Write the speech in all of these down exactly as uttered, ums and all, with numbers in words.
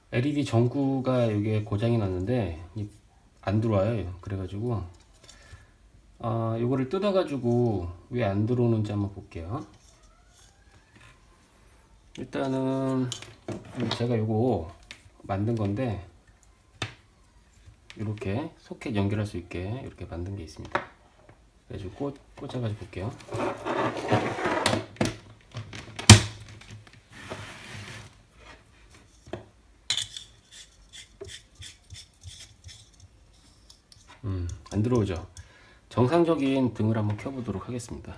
엘이디 전구가 이게 고장이 났는데 안 들어와요. 그래가지고 아 요거를 뜯어가지고 왜 안 들어오는지 한번 볼게요. 일단은 제가 요거 만든 건데 이렇게 소켓 연결할 수 있게 이렇게 만든 게 있습니다. 그래가지고 꽂, 꽂아가지고 볼게요. 음, 안 들어오죠. 정상적인 등을 한번 켜보도록 하겠습니다.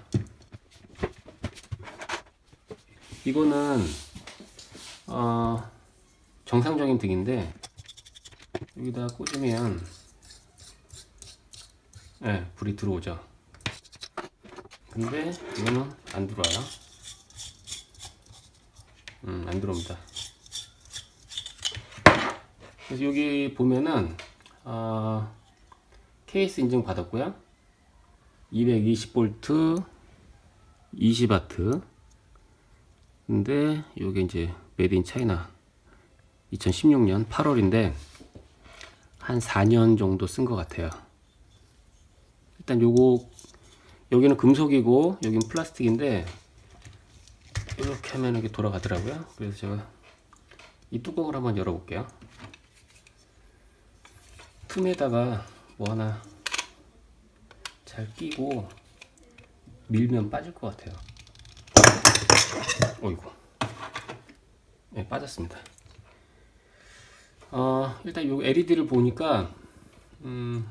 이거는 어, 정상적인 등인데 여기다 꽂으면 네, 불이 들어오죠. 근데 이거는 안 들어와요. 음, 안 들어옵니다. 그래서 여기 보면은 어, 케이스 인증 받았고요. 이백이십 볼트 이십 와트. 근데 요게 이제 메이드 인 차이나 이천십육 년 팔월인데 한 사 년 정도 쓴 것 같아요. 일단 요거 여기는 금속이고 여기는 플라스틱인데 이렇게 하면 이게 돌아가더라고요. 그래서 제가 이 뚜껑을 한번 열어 볼게요. 틈에다가 뭐 하나 잘 끼고 밀면 빠질 것 같아요. 어이구, 네, 빠졌습니다. 어, 일단 요 엘이디를 보니까 음,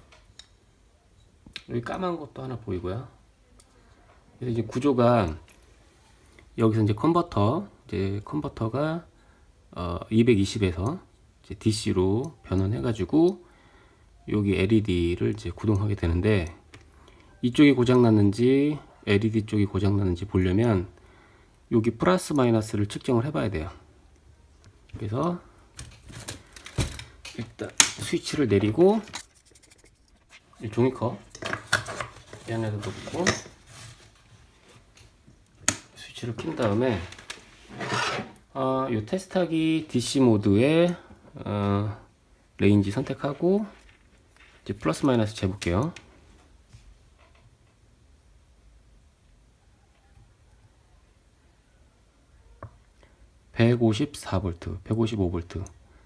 여기 까만 것도 하나 보이고요. 그래서 이제 구조가 여기서 이제 컨버터, 이제 컨버터가 어, 이백이십에서 이제 디씨로 변환해가지고 여기 엘이디를 이제 구동하게 되는데 이쪽이 고장 났는지 엘이디 쪽이 고장 났는지 보려면 여기 플러스 마이너스를 측정을 해봐야 돼요. 그래서 일단 스위치를 내리고 이 종이컵 이 안에다 넣고 스위치를 킨 다음에 어, 이 테스트하기 디씨 모드에 어, 레인지 선택하고 이제 플러스 마이너스 재볼게요. 백오십사 볼트, 백오십오 볼트.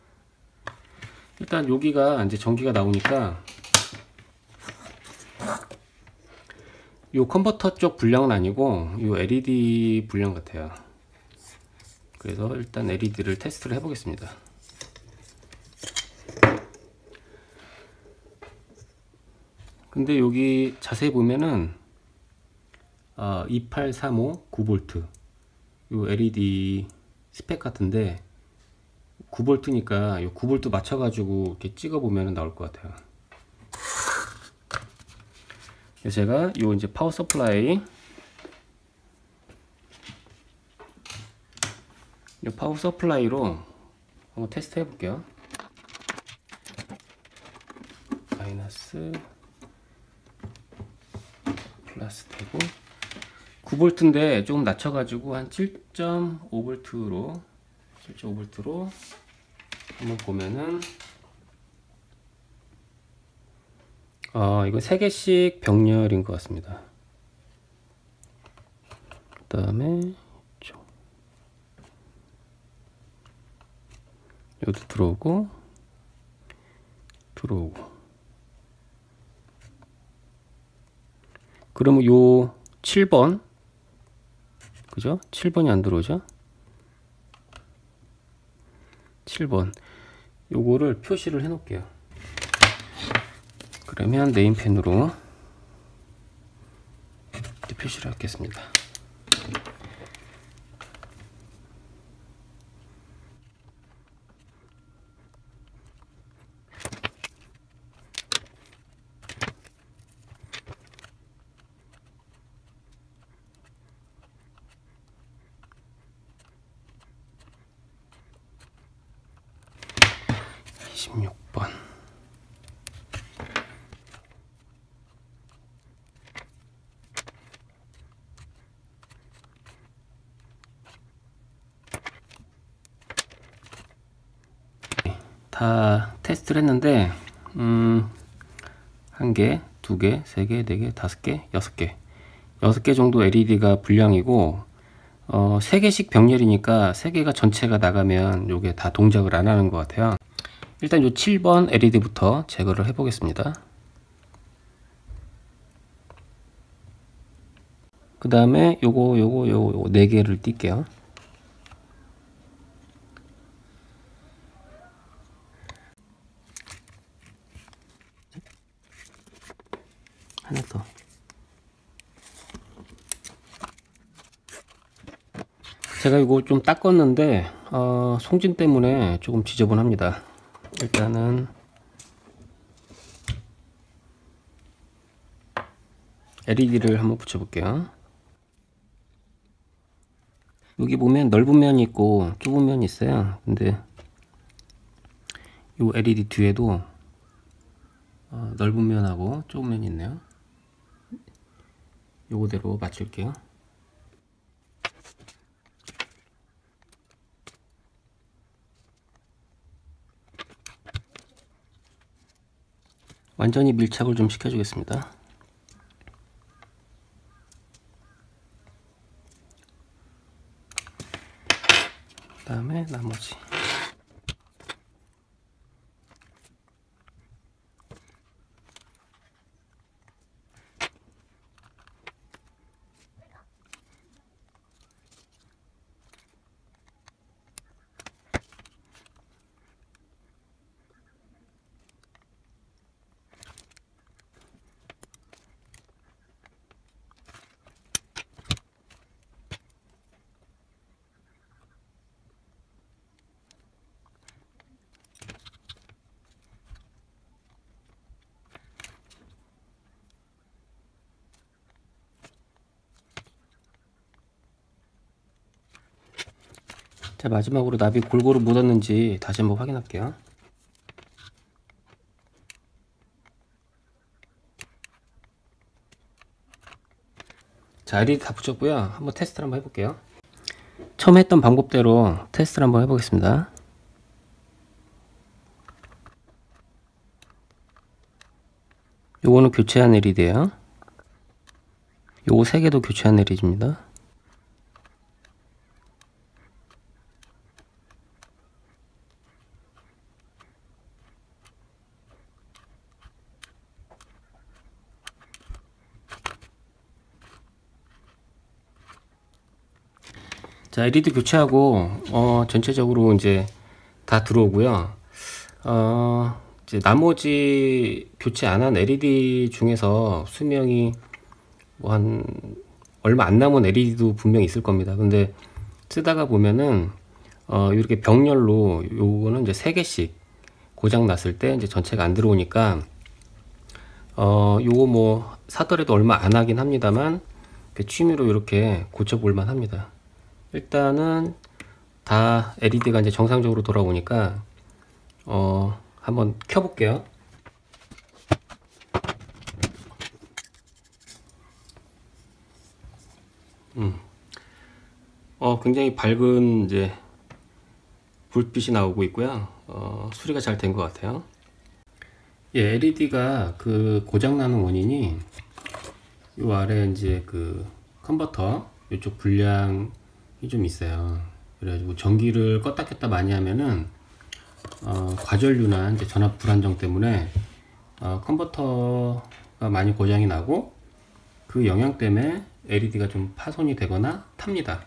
일단 여기가 이제 전기가 나오니까 요 컨버터 쪽 분량은 아니고 요 엘이디 분량 같아요. 그래서 일단 엘이디를 테스트를 해보겠습니다. 근데 여기 자세히 보면은 어, 이팔삼오 구 볼트 요 엘이디 스펙 같은데 구 볼트니까 요 구 볼트 맞춰가지고 이렇게 찍어보면 나올 것 같아요. 그래서 제가 요 이제 파워 서플라이 요 파워 서플라이로 한번 테스트 해볼게요. 마이너스 플러스 되고 구 볼트인데 조금 낮춰가지고 한 칠 점 오 볼트로 칠 점 오 볼트로 한번 보면은 아 이건 세 개씩 병렬인 것 같습니다. 그 다음에 여기도 들어오고 들어오고 그러면 요 칠 번 그죠? 칠 번이 안 들어오죠? 칠 번 요거를 표시를 해 놓을게요. 그러면 네임펜으로 표시를 하겠습니다. 이십육 번 다 테스트를 했는데 음, 한 개, 두 개, 세 개, 네 개, 다섯 개, 여섯 개 여섯 개 정도 엘이디가 불량이고 어, 세 개씩 병렬이니까 세 개가 전체가 나가면 요게 다 동작을 안 하는 것 같아요. 일단 요 칠 번 엘이디부터 제거를 해 보겠습니다. 그 다음에 요거 요거 요거 요거 네 개를 띄게요. 하나 더. 제가 이거 좀 닦았는데 어, 송진 때문에 조금 지저분합니다. 일단은 엘이디를 한번 붙여 볼게요. 여기 보면 넓은 면이 있고 좁은 면이 있어요. 근데 이 엘이디 뒤에도 어, 넓은 면하고 좁은 면이 있네요. 요거대로 맞출게요. 완전히 밀착을 좀 시켜주겠습니다. 그 다음에 나머지 자, 마지막으로 납이 골고루 묻었는지 다시 한번 확인할게요. 자, 엘이디 다 붙였고요. 한번 테스트를 한번 해볼게요. 처음 했던 방법대로 테스트를 한번 해보겠습니다. 요거는 교체한 엘이디예요. 요거 세 개도 교체한 엘이디입니다. 자, 엘이디 교체하고 어, 전체적으로 이제 다 들어오고요. 어, 이제 나머지 교체 안 한 엘이디 중에서 수명이 뭐 한 얼마 안 남은 엘이디도 분명히 있을 겁니다. 근데 쓰다가 보면은 어, 이렇게 병렬로 요거는 이제 세 개씩 고장 났을 때 이제 전체가 안 들어오니까 어, 요거 뭐 사더라도 얼마 안 하긴 합니다만 취미로 이렇게 고쳐볼만 합니다. 일단은 다 엘이디가 이제 정상적으로 돌아오니까 어 한번 켜볼게요. 음. 어 굉장히 밝은 이제 불빛이 나오고 있고요. 어 수리가 잘 된 것 같아요. 예, 엘이디가 그 고장나는 원인이 요 아래 이제 그 컨버터 이쪽 불량 좀 있어요. 그래가지고 전기를 껐다 켰다 많이 하면은 어, 과전류나 이제 전압 불안정 때문에 어, 컨버터가 많이 고장이 나고 그 영향 때문에 엘이디가 좀 파손이 되거나 탑니다.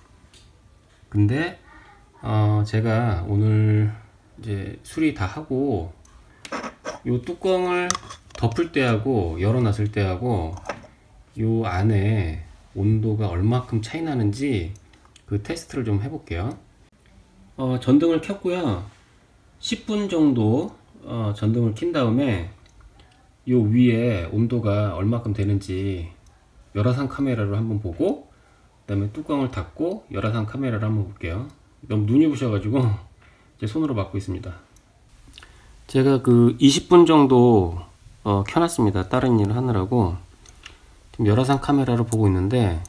근데 어, 제가 오늘 이제 수리 다 하고 요 뚜껑을 덮을 때하고 열어놨을 때하고 요 안에 온도가 얼마큼 차이 나는지 그 테스트를 좀 해볼게요. 어, 전등을 켰고요. 십 분 정도 어, 전등을 킨 다음에 요 위에 온도가 얼마큼 되는지 열화상 카메라로 한번 보고 그 다음에 뚜껑을 닫고 열화상 카메라로 한번 볼게요. 너무 눈이 부셔가지고 제 손으로 막고 있습니다. 제가 그 이십 분 정도 어, 켜놨습니다. 다른 일을 하느라고. 지금 열화상 카메라로 보고 있는데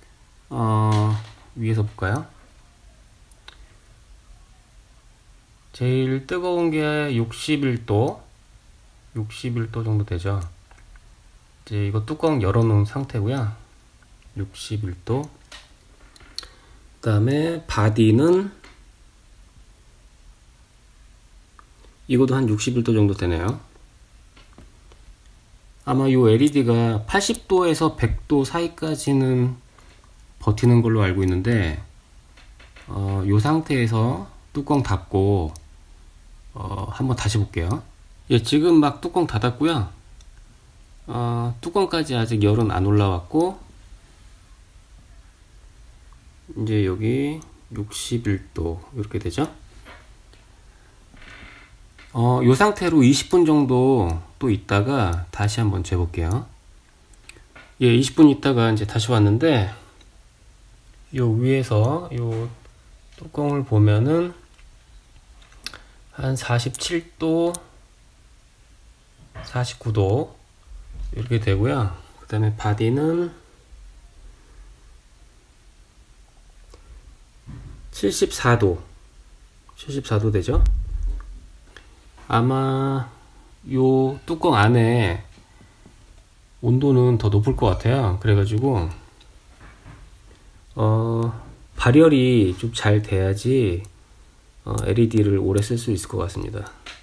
어, 위에서 볼까요? 제일 뜨거운 게 육십일 도 육십일 도 정도 되죠. 이제 이거 뚜껑 열어 놓은 상태고요. 육십일 도. 그 다음에 바디는 이것도 한 육십일 도 정도 되네요. 아마 이 엘이디가 팔십 도에서 백 도 사이까지는 버티는 걸로 알고 있는데, 어, 이 상태에서 뚜껑 닫고 어, 한번 다시 볼게요. 예, 지금 막 뚜껑 닫았고요. 어, 뚜껑까지 아직 열은 안 올라왔고, 이제 여기 육십일 도 이렇게 되죠. 어, 이 상태로 이십 분 정도 또 있다가 다시 한번 재볼게요. 예, 이십 분 있다가 이제 다시 왔는데, 요 위에서 요 뚜껑을 보면은 한 사십칠 도, 사십구 도 이렇게 되고요. 그 다음에 바디는 칠십사 도, 칠십사 도 되죠. 아마 요 뚜껑 안에 온도는 더 높을 것 같아요. 그래가지고 어, 발열이 좀 잘 돼야지 어, 엘이디를 오래 쓸 수 있을 것 같습니다.